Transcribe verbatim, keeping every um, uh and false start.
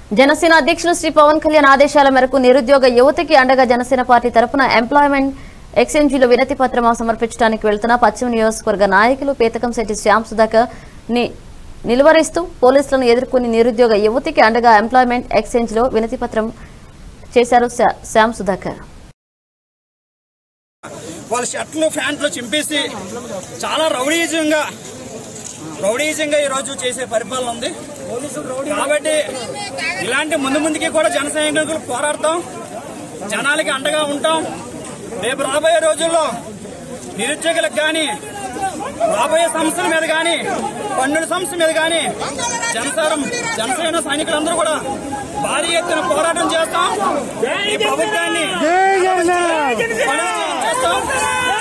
జనసేన అధ్యక్షులు శ్రీ పవన్ కళ్యాణ్ ఆదేశాల మేరకు నిరుద్యోగ యువతకి అండగా జనసేన పార్టీ తరఫున ఎంప్లాయ్మెంట్ ఎక్స్చేంజీలో వినతి పత్రం సమర్పించడానికి వెళ్తున్న పశ్చిమ నియోజకవర్గ నాయకులు పేతకంశెట్టి శ్యామ్ సుధాకర్ ని నిలువరిస్తూ పోలీసులను ఎదుర్కొని నిరుద్యోగ యువతకి అండగా ఎంప్లాయ్మెంట్ ఎక్స్చేంజ్లో వినతి పత్రం చేశారు శ్యామ్ సుధాకర్. వాళ్ళ షర్ట్లు ప్యాంట్లు చింపేసి చాలా రౌడీజంగా రౌడీజంగా ఈ రోజు చేసే పరిపాలన ఉంది. కాబట్టి ఇలాంటి ముందు ముందుకి కూడా జన సైనికులు పోరాడతాం, జనాలకి అండగా ఉంటాం. రేపు రాబోయే రోజుల్లో నిరుద్యోగులకు కానీ రాబోయే సమస్యల మీద కానీ పన్నుల సమస్య మీద కానీ జనసేన జనసేన సైనికులందరూ కూడా భారీ ఎత్తున పోరాటం చేస్తాం. ఈ ప్రభుత్వాన్ని చేస్తాం.